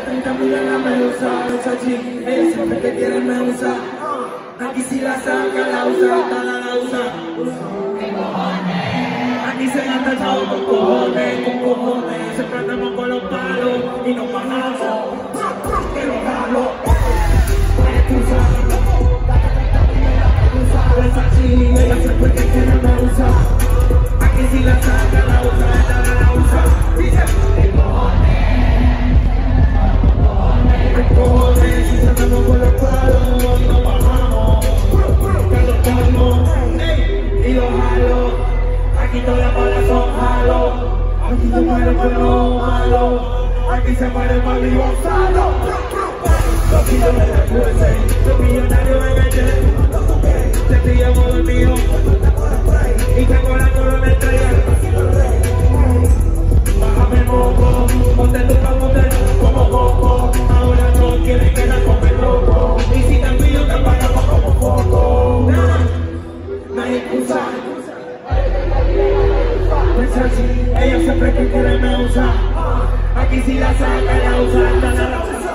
30 millones me usa, chachi, ella siempre que quiere me usa. Aquí si la saca, la usa, toda la usa. Aquí se gasta el chavo con cojones, siempre andamos con los palos y nos bajamos. Pero jalo, ella siempre que quiere me usa. Aquí si la saca, la usa, toda la usa. Dice, cojones, si andamos con los palos y nos bajamos. Que los calmo, y los jalo. Aquí todas las balas son jalo. Aquí se muere por lo malo. Aquí se muere por mi Gonzalo. Los millones de USA, los millonarios en el jet. Te pillamos el mío y tengo la corona estrella. Bájame moco, ponte tu camote como coco. Ahora no quieren que la come loco. Y si te pillo te apagamos como foco. No hay excusa. Ella siempre que quiere me usa. Aquí si la saca, la usa, la usa.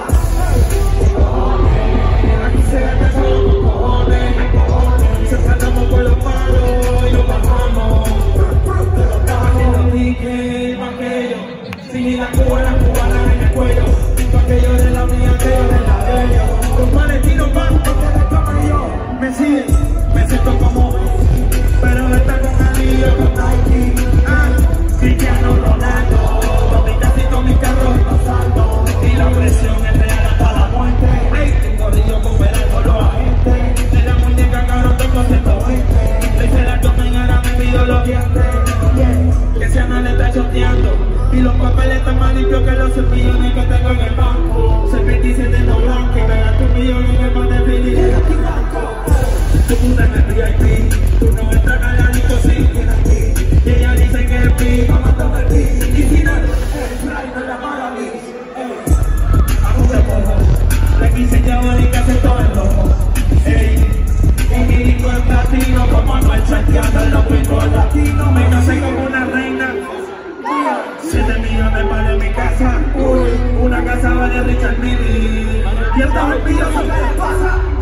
Aquí se gasta solo con cojones. Siempre andamos por los palos y los bajamos. Haciendo dique, más que ellos. Si la cubana en el cuello. Aquello de la mía, aquello de la de ellos. Los palestinos van porque la cama y yo. Me siguen, me siento como. Pero está con anillo, con Nike. Cristiano Ronaldo, con mi casito, mi carro y pasando. Y la presión es real hasta la muerte. Hey, tengo río con velar con los agentes. De la muñeca cabrón tengo 120. Le hice la tomen, ahora me pido los dientes. Que se me está choteando. Y los papeles están más limpios que los 100 millones que tengo en el banco. Soy 27 no blanco, y pegaste 1 millón en el pan de Philly. Tu puta en el VIP, tú no entras a la disco, sí. Y ella dice que es pi, vamos a el pi. Y si no, el fly no la mala a mí. Vamos de poco, le quise llevar y que hace todo el rojo. Ey, y mi disco es platino, como no el Santiago, los pingos latinos. Me casé como una reina. 7 millones para mi casa. Una casa va de Richard Mille. Y el envidioso que le pasa.